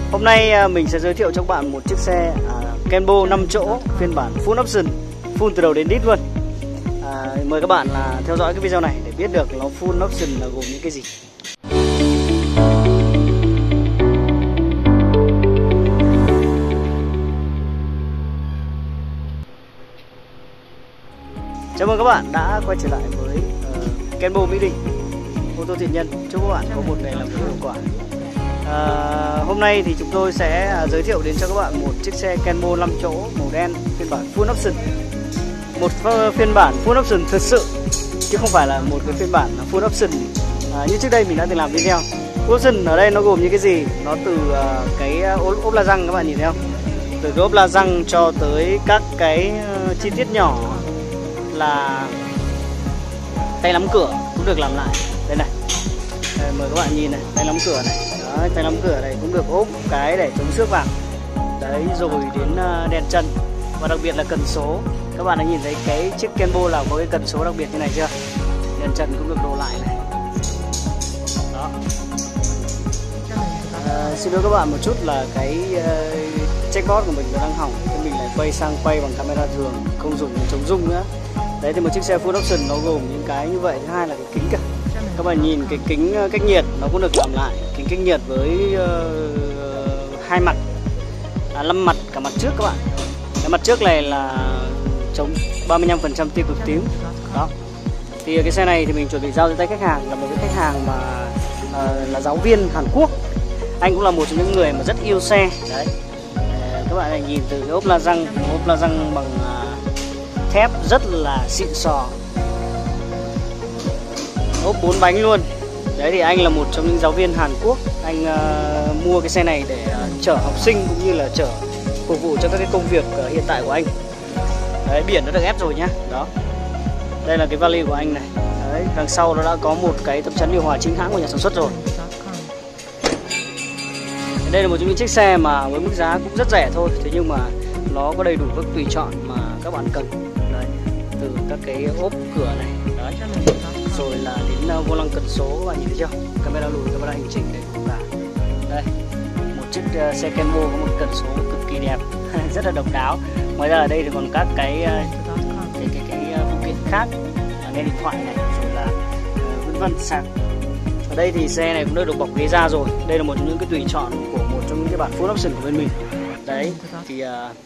Hôm nay mình sẽ giới thiệu cho các bạn một chiếc xe Kenbo 5 chỗ phiên bản full option, full từ đầu đến đít luôn. Mời các bạn theo dõi cái video này để biết được nó full option là gồm những cái gì. Chào mừng các bạn đã quay trở lại với Kenbo Mỹ Đình, ô tô thiện nhân. Chúc các bạn có một ngày làm việc hiệu quả. Hôm nay thì chúng tôi sẽ giới thiệu đến cho các bạn một chiếc xe Kenbo 5 chỗ màu đen phiên bản full option. Một phiên bản full option thật sự, chứ không phải là một cái phiên bản full option như trước đây mình đã từng làm video. Full option ở đây nó gồm những cái gì? Nó từ cái ốp la răng, các bạn nhìn thấy không? Từ cái ốp la răng cho tới các cái chi tiết nhỏ là tay nắm cửa cũng được làm lại. Đây này, mời các bạn nhìn này, tay nắm cửa này. Đấy, tay nắm cửa này cũng được ốp cái để chống xước vào. Đấy, rồi đến đèn chân. Và đặc biệt là cần số. Các bạn đã nhìn thấy cái chiếc Kenbo là có cái cần số đặc biệt như này chưa? Đèn chân cũng được đồ lại này. Đó. Xin lỗi các bạn một chút là cái checkboard của mình nó đang hỏng, thì mình lại quay bằng camera thường, không dùng chống rung nữa. Đấy, thì một chiếc xe full option nó gồm những cái như vậy. Thứ hai là cái kính cả. Các bạn nhìn cái kính cách nhiệt nó cũng được làm lại, kính cách nhiệt với hai mặt, 5 mặt cả mặt trước các bạn. Cái mặt trước này là chống 35% tia cực tím. Đó. Thì cái xe này thì mình chuẩn bị giao cho tay khách hàng là một cái khách hàng mà là giáo viên Hàn Quốc. Anh cũng là một trong những người mà rất yêu xe. Đấy. Các bạn này nhìn từ cái ốp la răng bằng thép rất là xịn sò, ốp 4 bánh luôn. Đấy, thì anh là một trong những giáo viên Hàn Quốc. Anh mua cái xe này để chở học sinh cũng như là chở phục vụ cho các cái công việc hiện tại của anh. Đấy, biển nó được ép rồi nhá. Đó. Đây là cái vali của anh này. Đấy, đằng sau nó đã có một cái tấm chắn điều hòa chính hãng của nhà sản xuất rồi. Đây là một trong những chiếc xe mà với mức giá cũng rất rẻ thôi, thế nhưng mà nó có đầy đủ các tùy chọn mà các bạn cần. Đấy, từ các cái ốp cửa này. Đấy. Rồi là đến vô lăng cần số, các bạn nhìn thấy chưa? Camera lùi, camera hành trình đầy đủ cả. Đây, một chiếc xe Kenbo có một cần số cực kỳ đẹp, rất là độc đáo. Ngoài ra ở đây thì còn các cái phụ kiện khác, nghe điện thoại này, rồi là vân vân sạc. Ở đây thì xe này cũng đã được bọc ghế da rồi. Đây là một trong những cái tùy chọn của một trong những cái bản full option của bên mình. Đấy, thì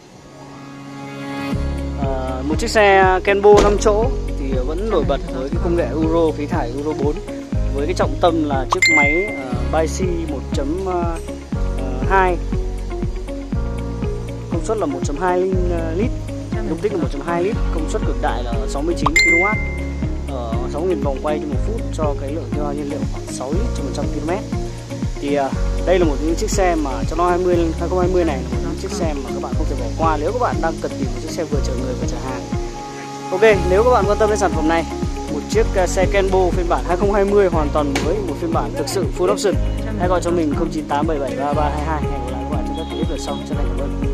một chiếc xe Kenbo 5 chỗ thì vẫn nổi bật với cái công nghệ Euro, khí thải Euro 4, với cái trọng tâm là chiếc máy Bici 1.2, công suất là 1.2 lít, dung tích là 1.2 lít, công suất cực đại là 69 kW, 6.000 vòng quay trên một phút, cho cái lượng tiêu hao nhiên liệu khoảng 6 lít trên 100 km. Thì đây là một những chiếc xe mà trong năm 2020 này là một những chiếc xe mà các bạn không thể bỏ qua nếu các bạn đang cần tìm một chiếc xe vừa chở người vừa chở hàng. Ok, nếu các bạn quan tâm đến sản phẩm này, một chiếc xe Kenbo phiên bản 2020 hoàn toàn mới, một phiên bản thực sự full option, hãy gọi cho mình 0987733322. Hẹn gặp lại các bạn trong các clip lần sau. Chân thành cảm ơn.